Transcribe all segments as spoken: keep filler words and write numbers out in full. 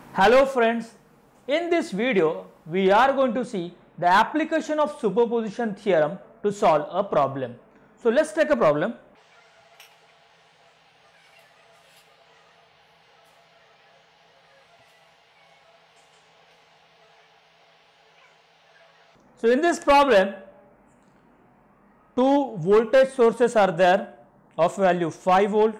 Hello friends, in this video we are going to see the application of superposition theorem to solve a problem. So let's take a problem. So in this problem, two voltage sources are there of value five volt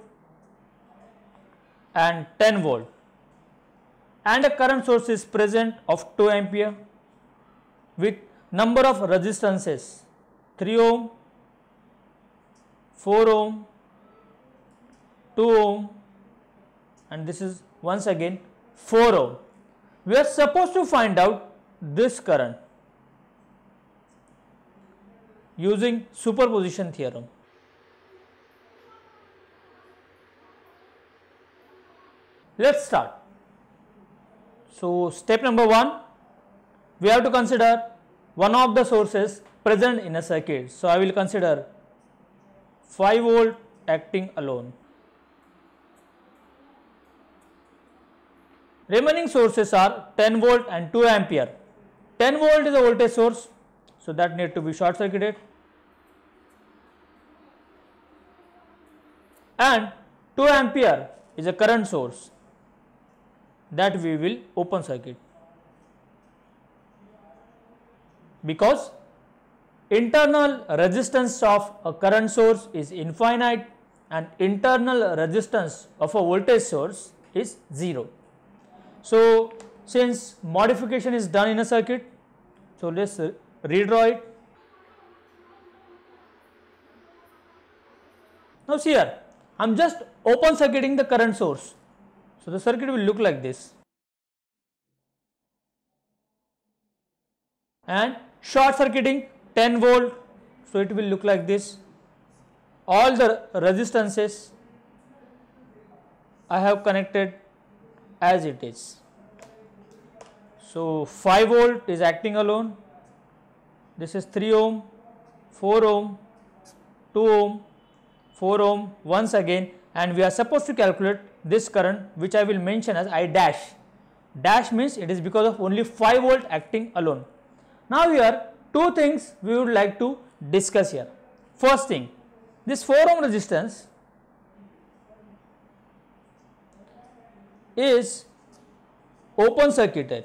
and ten volt, and a current source is present of two ampere with number of resistances three ohm, four ohm, two ohm, and this is once again four ohm. We are supposed to find out this current using superposition theorem. Let's start. So step number one, we have to consider one of the sources present in a circuit. So I will consider five volt acting alone. Remaining sources are ten volt and two ampere. ten volt is a voltage source, so that need to be short circuited, and two ampere is a current source that we will open circuit, because internal resistance of a current source is infinite and internal resistance of a voltage source is zero. So since modification is done in a circuit, so let's redraw it. Now see here, I am just open circuiting the current source. So the circuit will look like this, and short circuiting ten volt, so it will look like this. All the resistances I have connected as it is. So five volt is acting alone, this is three ohm, four ohm, two ohm, four ohm once again, and we are supposed to calculate this current, which I will mention as I dash. Dash means it is because of only five volt acting alone. Now here two things we would like to discuss here. First thing, this four ohm resistance is open circuited.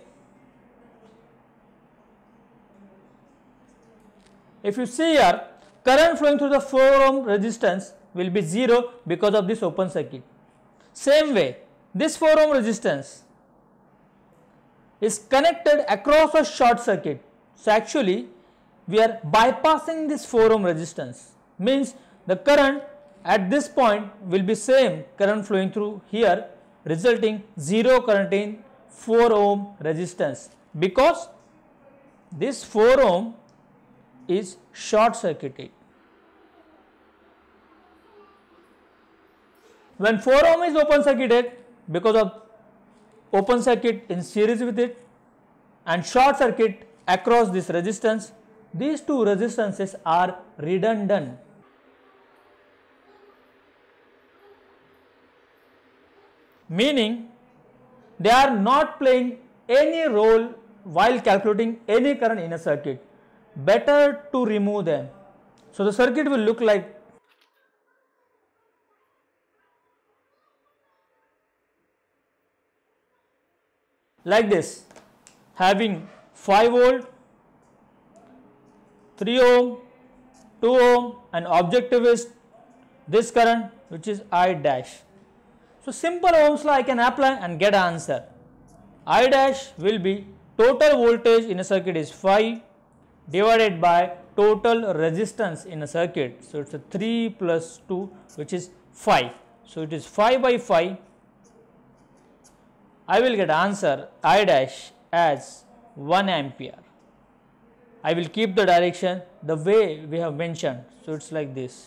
If you see here, current flowing through the four ohm resistance will be zero because of this open circuit. Same way, this four ohm resistance is connected across a short circuit. So actually we are bypassing this four ohm resistance, means the current at this point will be same current flowing through here, resulting zero current in four ohm resistance, because this four ohm is short circuited. When four ohm is open circuited, because of open circuit in series with it and short circuit across this resistance, these two resistances are redundant. Meaning they are not playing any role while calculating any current in a circuit. Better to remove them. So the circuit will look like like this, having five volt, three ohm, two ohm, and objective is this current, which is I dash. So simple Ohm's law I can apply and get an answer. I dash will be total voltage in a circuit is five divided by total resistance in a circuit. So it's a three plus two, which is five. So it is five by five. I will get answer I dash as one ampere. I will keep the direction the way we have mentioned. So it's like this.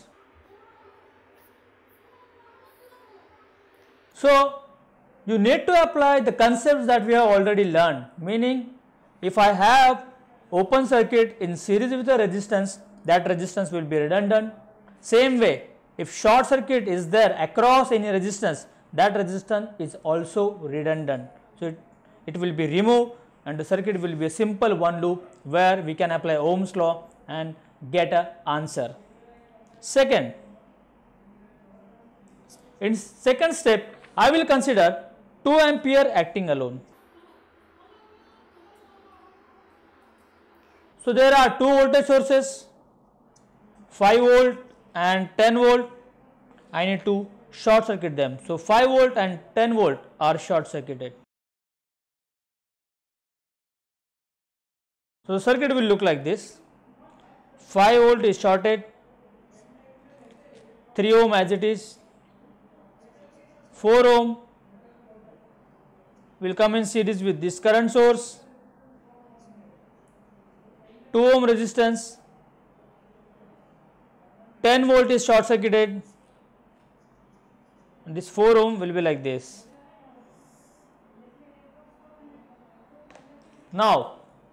So you need to apply the concepts that we have already learned, meaning if I have open circuit in series with a resistance, that resistance will be redundant. Same way, if short circuit is there across any resistance, that resistance is also redundant. So it, it will be removed and the circuit will be a simple one loop where we can apply Ohm's law and get an answer. Second, in second step, I will consider two ampere acting alone. So there are two voltage sources, five volt and ten volt. I need to short circuit them. So five volt and ten volt are short circuited. So the circuit will look like this. five volt is shorted, three ohm as it is, four ohm will come in series with this current source, two ohm resistance, ten volt is short circuited, and this four ohm will be like this. Now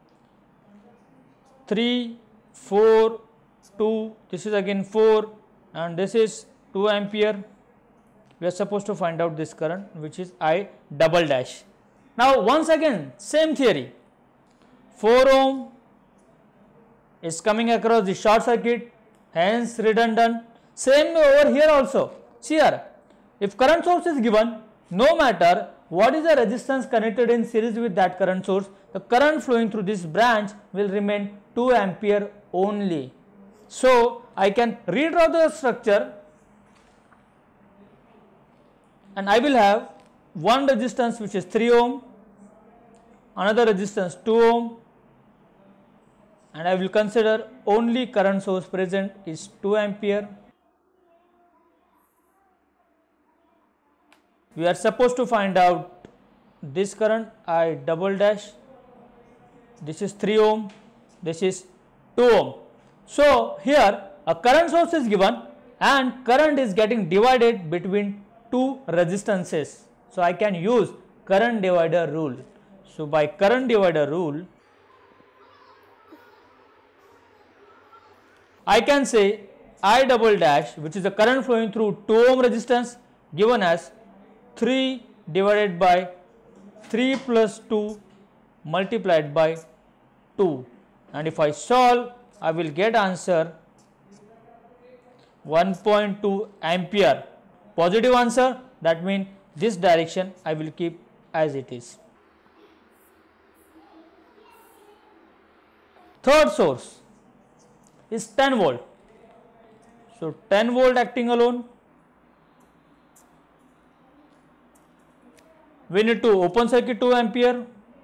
three, four, two, this is again four and this is two ampere. We are supposed to find out this current, which is I double dash. Now once again same theory, four ohm is coming across the short circuit, hence redundant. Same over here also. See here, if current source is given, no matter what is the resistance connected in series with that current source, the current flowing through this branch will remain two ampere only. So I can redraw the structure and I will have one resistance which is three ohm, another resistance two ohm, and I will consider only current source present is two ampere. We are supposed to find out this current I double dash, this is three ohm, this is two ohm. So here a current source is given and current is getting divided between two resistances. So I can use current divider rule. So by current divider rule, I can say I double dash, which is the current flowing through two ohm resistance, given as three divided by three plus two multiplied by two, and if I solve, I will get answer one point two ampere, positive answer. That means this direction I will keep as it is. Third source is ten volt. So ten volt acting alone. We need to open circuit two ampere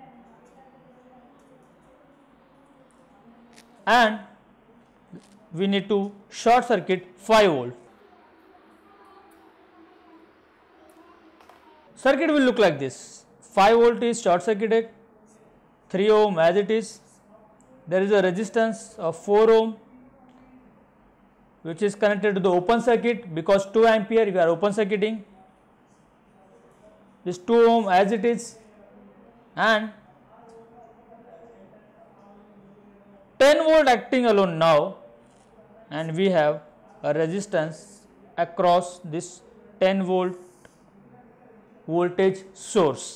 and we need to short circuit five volt. Circuit will look like this. five volt is short circuited, three ohm as it is. There is a resistance of four ohm which is connected to the open circuit because two ampere we are open circuiting. This two ohm as it is, and ten volt acting alone now, and we have a resistance across this ten volt voltage source,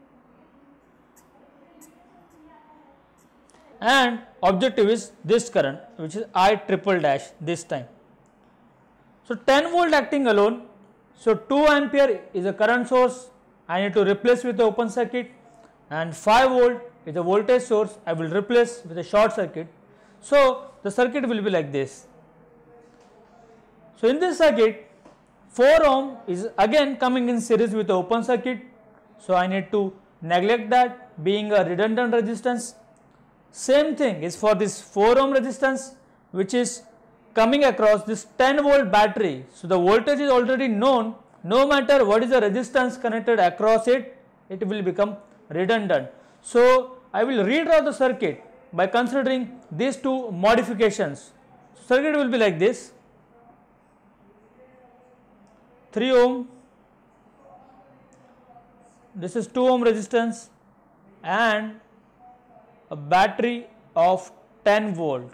and objective is this current, which is I triple dash this time. So ten volt acting alone, so two ampere is a current source I need to replace with the open circuit, and five volt is a voltage source I will replace with a short circuit. So the circuit will be like this. So in this circuit, four ohm is again coming in series with the open circuit, so I need to neglect that, being a redundant resistance. Same thing is for this four ohm resistance, which is coming across this ten volt battery. So the voltage is already known. No matter what is the resistance connected across it, it will become redundant. So I will redraw the circuit by considering these two modifications. Circuit will be like this: three ohm, this is two ohm resistance, and a battery of ten volt.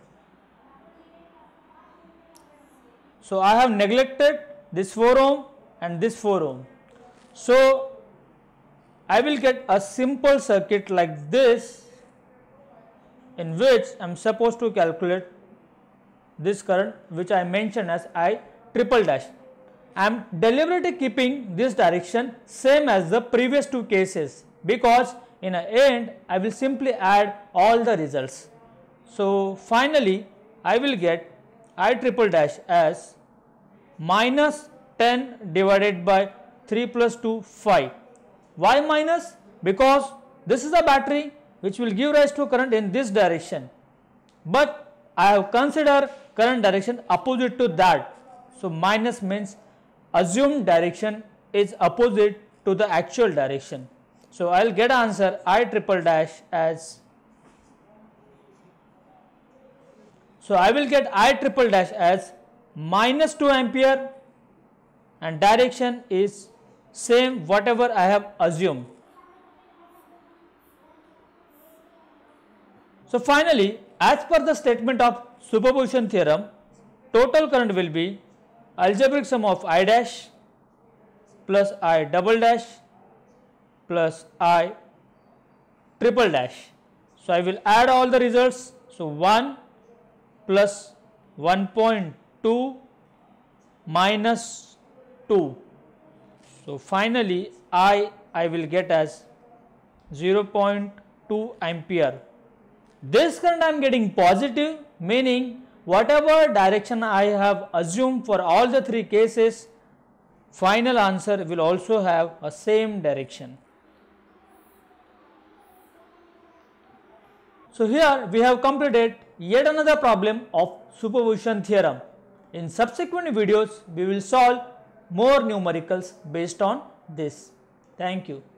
So I have neglected this four ohm and this four ohm. So I will get a simple circuit like this, in which I am supposed to calculate this current, which I mentioned as I triple dash. I am deliberately keeping this direction same as the previous two cases, because in the end I will simply add all the results. So finally I will get I triple dash as minus ten divided by three plus two, five. Why minus? Because this is a battery which will give rise to current in this direction, but I have considered current direction opposite to that. So minus means assumed direction is opposite to the actual direction. So I will get answer I triple dash as, so I will get I triple dash as minus two ampere, and direction is same whatever I have assumed. So finally, as per the statement of superposition theorem, total current will be algebraic sum of I dash plus I double dash plus I triple dash. So I will add all the results. So one plus one point two minus two. So finally I I will get as zero point two ampere. This current I am getting positive, meaning whatever direction I have assumed for all the three cases, final answer will also have a same direction. So here we have completed yet another problem of superposition theorem. In subsequent videos we will solve more numericals based on this. Thank you.